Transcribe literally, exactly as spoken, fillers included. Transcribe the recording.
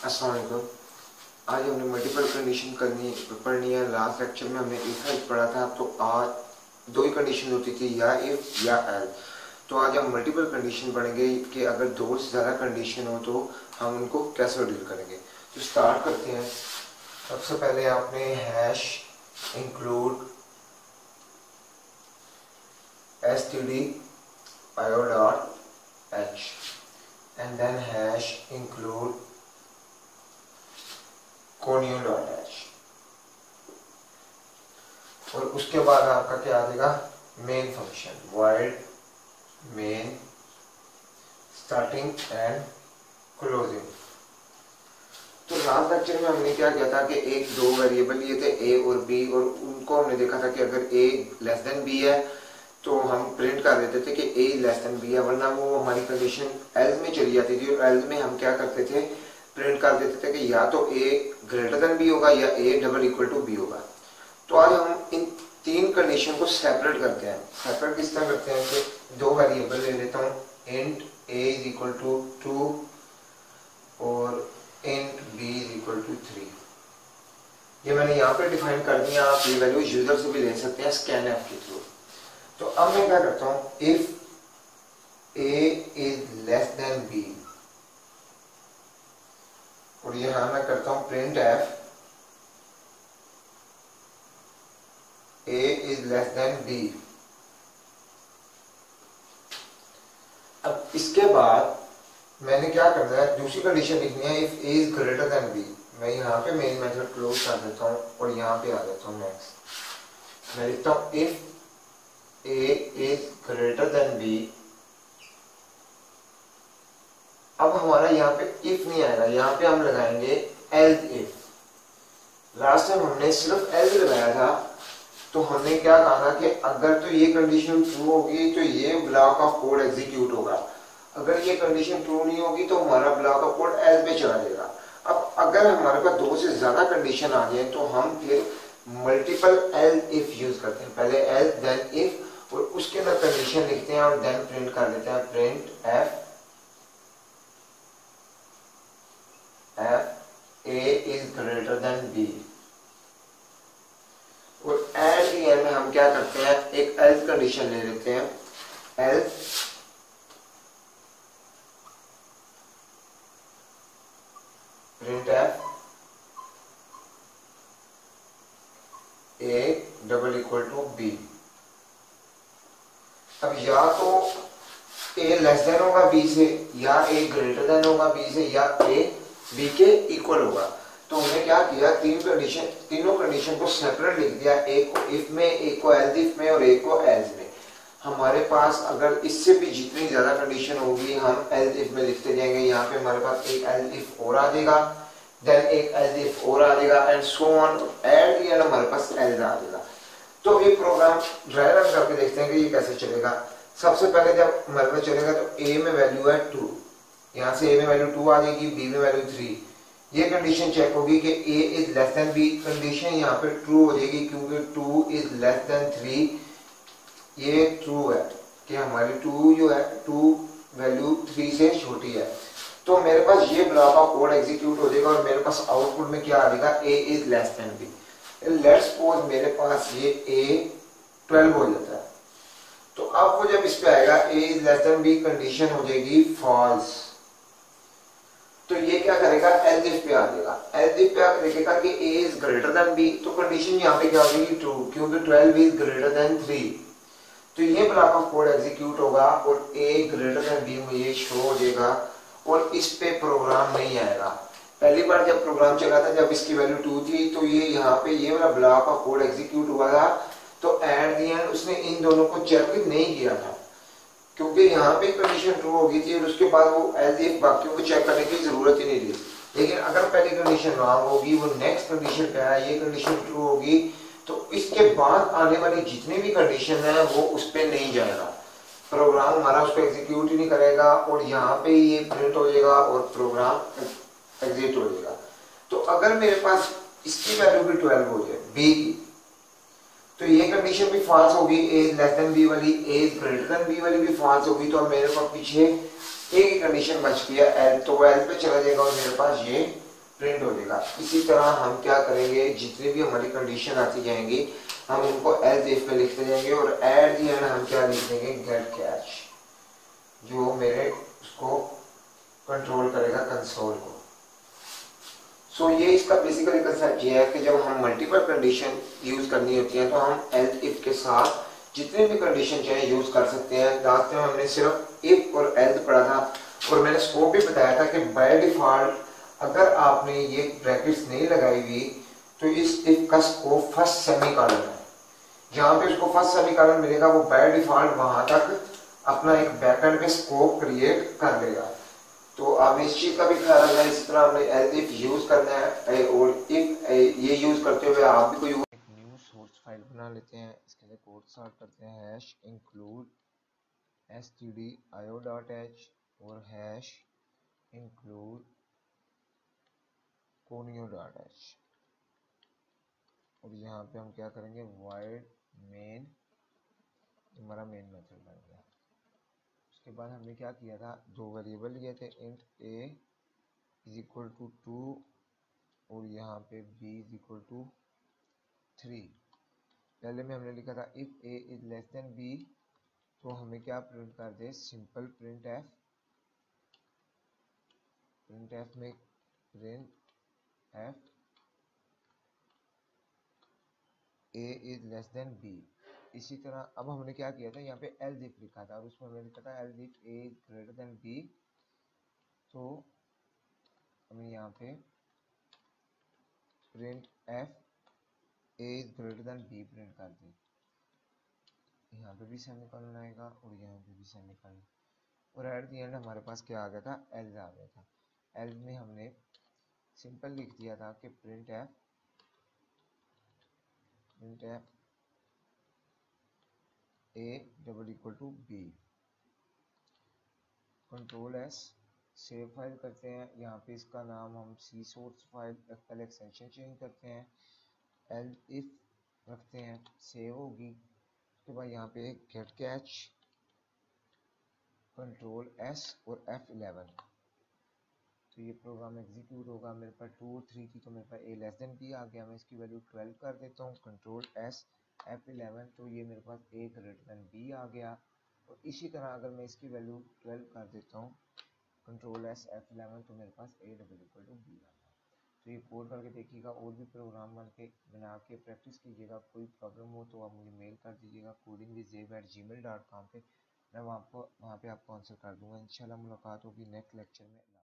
अस्सलाम वालेकुम। आज हमने मल्टीपल कंडीशन करनी पढ़नी है। लास्ट लेक्चर में हमने इफ एल्स पढ़ा था, तो आज दो ही कंडीशन होती थी, या इफ या एल। तो आज हम मल्टीपल कंडीशन पढ़ेंगे कि अगर दो से ज़्यादा कंडीशन हो तो हम उनको कैसे डील करेंगे। तो स्टार्ट करते हैं। सबसे पहले आपने hash include S T D io dot H and then hash include conio dot H, और उसके बाद आपका क्या आ जाएगा, main function void main starting and closing. तो लास्ट लेक्चर में हमने क्या किया था कि एक दो वेरिएबल लिए थे ए और बी, और उनको हमने देखा था कि अगर ए लेस देन बी है तो हम प्रिंट कर देते थे कि ए लेस देन बी है, वरना वो हमारी कंडीशन एल्स में चली जाती थी। और एल्स में हम क्या करते थे, प्रिंट कर देते थे कि या तो ए ग्रेटर देन बी होगा या A double equal to B होगा। तो आज हम इन तीन कंडीशन को सेपरेट करते हैं। सेपरेट किस तरह करते हैं कि दो वेरिएबल ले लेता हूँ, int A is equal to two और int B is equal to three. ये मैंने यहाँ पे डिफाइन कर दिया। आप ये वैल्यू यूजर से भी ले सकते हैं स्कैन एफ के थ्रू। तो अब मैं क्या करता हूँ, if A is less than B, और यहां मैं करता हूं print F A is less than B. अब इसके बाद मैंने क्या करना है, दूसरी कंडीशन लिखनी है, if A is greater than B. मैं यहां पे मेन मेथड क्लोज कर देता हूं और यहां पे आ जाता हूं नेक्स्ट। मैं लिखता हूं if A is greater than B. अब हमारा यहाँ पे इफ नहीं आएगा, यहाँ पे हम लगाएंगे एल्स इफ। लास्ट टाइम हमने सिर्फ एल्स लगाया था, तो हमने क्या कहा था कि अगर तो ये कंडीशन ट्रू होगी तो ये ब्लॉक ऑफ कोड एग्जीक्यूट होगा, अगर ये कंडीशन ट्रू नहीं होगी तो हमारा ब्लॉक ऑफ कोड एल्स में चला जाएगा। अब अगर हमारे पास दो से ज्यादा कंडीशन आ जाए तो हम फिर मल्टीपल एल्स इफ यूज करते हैं। पहले एल्स देन इफ, और उसके अंदर कंडीशन लिखते हैं और देन प्रिंट कर देते हैं, print F F A is greater than B। और एट द एंड में हम क्या करते हैं, एक एल्स कंडीशन ले लेते हैं, else print F A double equal to B। अब या तो A लेस देन होगा B से, या A ग्रेटर देन होगा B से, या A बी के इक्वल होगा। तो हमने क्या किया, तीन कंडीशन तीनों कंडीशन को सेपरेट लिख दिया, एक को इफ में, एक को एल्स इफ में और एक को एल्स में। हमारे पास अगर इससे भी जितनी ज्यादा कंडीशन होगी हम एल्स इफ में लिखते जाएंगे। यहाँ पे हमारे पास एक एल्स इफ और आ जाएगा, देन एक एल्स इफ और आ जाएगा, and so on. At the end हमारे पास एल्स आ जाएगा। तो ये प्रोग्राम ड्राई रन करके देखते हैं कि ये कैसे चलेगा। सबसे पहले जब हमारे पास चलेगा तो ए में वैल्यू है टू, यहाँ से ए में वैल्यू टू आ जाएगी, बी में वैल्यू थ्री। ये कंडीशन चेक होगी कि A is less than B, condition यहाँ पे ट्रू हो जाएगी क्योंकि two is less than three. ये ट्रू है कि हमारी टू जो है, टू वैल्यू थ्री से छोटी है। तो मेरे पास ये ब्लॉक ऑफ कोड एग्जीक्यूट हो जाएगा और मेरे पास आउटपुट में क्या आ जाएगा, A is less than B. Let's suppose मेरे पास ये ए ट्वेल्व हो जाता है, तो अब वो जब इस पे आएगा A is less than B, condition हो जाएगी फॉल्स। तो ये क्या करेगा, एल्स इफ पे आ जाएगा। एल्स इफ पे आकर देखेगा कि a is greater than b, तो कंडीशन यहाँ पे क्या होगी, ट्रू, क्योंकि twelve is greater than three. तो ये ब्लॉक ऑफ कोड एग्जीक्यूट होगा और a ग्रेटर देन b में ये शो हो जाएगा और इस पे प्रोग्राम नहीं आएगा। पहली बार जब प्रोग्राम चला था, जब इसकी वैल्यू टू थी, तो ये यहाँ पे ये वाला ब्लॉक ऑफ कोड एग्जीक्यूट हुआ था। तो एट द एंड उसने इन दोनों को चेक नहीं किया था क्योंकि यहाँ पे कंडीशन ट्रू हो गई थी, और उसके बाद वो एल्स इफ बाकियों को चेक करने की जरूरत ही नहीं थी। लेकिन अगर पहली कंडीशन रॉन्ग होगी, वो नेक्स्ट कंडीशन पे है, ये कंडीशन ट्रू होगी, तो इसके बाद आने वाली जितनी भी कंडीशन है वो उस पे नहीं जाएगा, प्रोग्राम हमारा उसको एग्जीक्यूट ही नहीं करेगा, और यहाँ पे ये प्रिंट हो जाएगा और प्रोग्राम एग्जिट हो जाएगा। तो अगर मेरे पास इसकी वैल्यू भी ट्वेल्व हो जाए बी की, तो ये कंडीशन भी फॉल्स होगी, ए लेस देन बी वाली, ए ग्रेटर देन बी वाली भी फॉल्स होगी। तो मेरे पास पीछे एक ही कंडीशन बच गया, एल, तो एल पे चला जाएगा और मेरे पास ये प्रिंट हो जाएगा। इसी तरह हम क्या करेंगे, जितनी भी हमारी कंडीशन आती जाएंगी हम उनको एल्स इफ में लिखते जाएंगे और एट दी एंड हम क्या लिख देंगे, गेट कैच, जो मेरे उसको कंट्रोल करेगा कंसोल को। सो so, ये इसका बेसिकली कंसेप्ट ये है कि जब हम मल्टीपल कंडीशन यूज करनी होती है तो हम एल्स इफ के साथ जितने भी कंडीशन चाहे यूज कर सकते हैं। लास्ट में हमने सिर्फ इफ और एल्स पढ़ा था और मैंने स्कोप भी बताया था कि बाय डिफॉल्ट अगर आपने ये ब्रैकेट्स नहीं लगाई हुई तो इस इफ का स्कोप फर्स्ट सेमीकोलन है। जहां पे उसको फर्स्ट सेमीकोलन मिलेगा वो बाय डिफॉल्ट वहां तक अपना एक बैकएंड पे स्कोप क्रिएट कर लेगा। तो आपने इस चीज का भी ख्याल रखना है। इसी तरह हमने एज इफ यूज करना है और इफ ये यूज करते हुए आप भी कोई एक न्यू सोर्स फाइल बना लेते हैं। इसके लिए कोड स्टार्ट करते हैं hash include stdio dot H और hash include conio dot H और यहाँ पे हम क्या करेंगे, void main, हमारा मेन मेथड बन गया। उसके बाद हमने क्या किया था, दो वेरिएबल लिए थे, int a is equal to two और यहाँ पे b is equal to three. पहले में हमने लिखा था if a is less than b तो हमें क्या प्रिंट कर दे, simple print F. Print F में print F a is less than b। इसी तरह अब हमने क्या किया था, यहाँ पे एल्स इफ लिखा था और उसमें हमने लिखा था else if a is greater than b। तो हमें यहाँ पे print F a is greater than b print कर दे। यहाँ पे भी सेमीकोलन आएगा और यहाँ पे भी सेमीकोलन और एट द एंड हमारे पास क्या आ गया था, एल्स आ गया था। एल्स में हमने सिंपल लिख दिया था कि print F print F a double equal to b। Control S save file करते हैं। यहाँ पे इसका नाम हम सी सोर्स फाइल पहले एक्सटेंशन चेंज करते हैं, एल इफ रखते हैं, सेव होगी। उसके बाद यहाँ पे गेट कैच, कंट्रोल एस और एफ इलेवन। तो ये प्रोग्राम एग्जीक्यूट होगा। मेरे पास टू और थ्री थी तो मेरे पास ए लेस देन बी आ गया। मैं इसकी वैल्यू ट्वेल्व कर देता हूँ, कंट्रोल एस एफ इलेवन, तो ये मेरे पास ए ग्रेटर देन बी आ गया। और इसी तरह अगर मैं इसकी वैल्यू ट्वेल्व कर देता हूँ, कंट्रोल एस एफ इलेवन, तो मेरे पास A double equal to B आ गया। तो ये कोड करके देखिएगा और भी प्रोग्राम बन के बना के प्रैक्टिस कीजिएगा। कोई प्रॉब्लम हो तो आप मुझे मेल कर दीजिएगा coding with Zeb at Gmail dot com पे। मैं वहाँ पर वहाँ पे आपको आंसर कर दूँगा। इंशाल्लाह मुलाकात होगी नेक्स्ट लेक्चर में।